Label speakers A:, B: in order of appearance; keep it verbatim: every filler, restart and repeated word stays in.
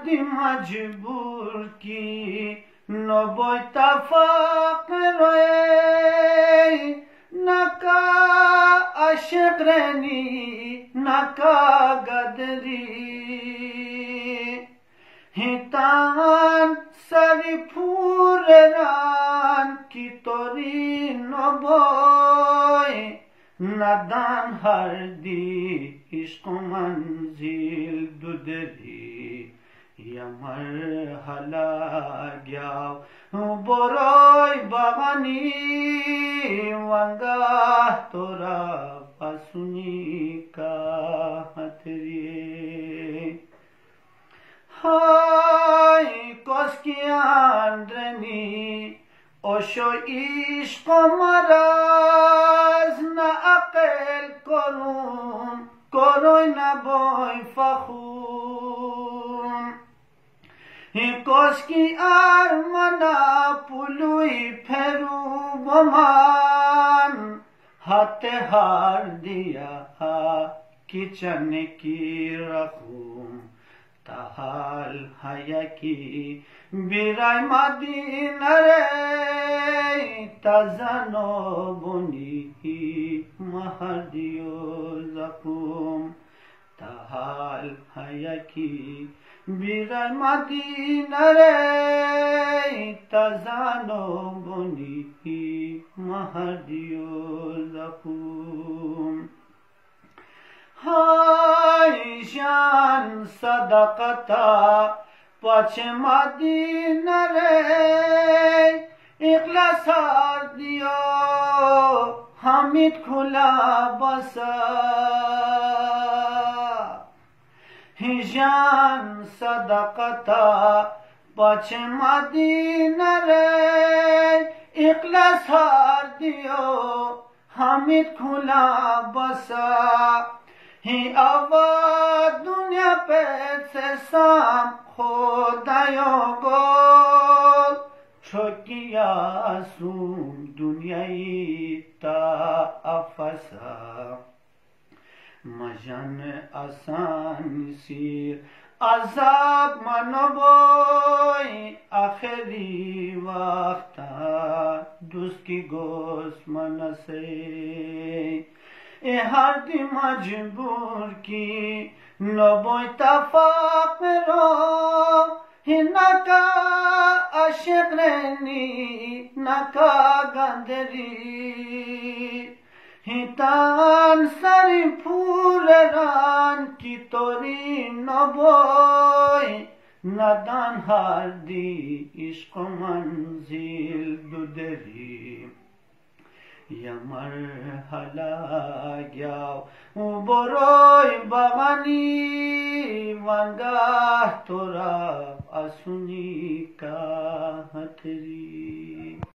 A: دی مجبور کی نبوی تفاقر نکا عشق رنی نکا گدری هیتان سری پور ران کی توری نبوی ندان هر دی عشق منزل دودری یمر حلا گیاو بروی بغنی وانگاه تورا پسونی کا هتری های کسکیان درنی اوشو عشق مرز نه عقل کنون کروی نبای فخون این کسکی ارمنا پلوی پرو بمان حت هار دیا کچن کی رخوم تحال حیکی بیرای مدینه ری تزنو بونی مهدیو زکوم تحال حیکی بیرای مدینه ری تزنو بونی مهدیو زکوم های جان صدقتا پچ مدینه ری اخلاص هر دیو حمید کلا بسا جان صدقتا پچ مدینه ری اخلاص هر دیو حمید کلا بسا هی آوا دنیا پیت سام خدایا گل چوکیا سوم دنیای تا افسا مجن آسان سیر عذاب منو بوی آخری وقتا دوست کی گوش منسے هر دی مجبور کی نبوی تفاق رو نکا عشق رنی نکا گندری هیتان سری پور ران کی توری نبوی ندان هر دی عشق منزل دودری یمر حلا گیاو بروی بغنی وانگاه تورا اسونی کا هتری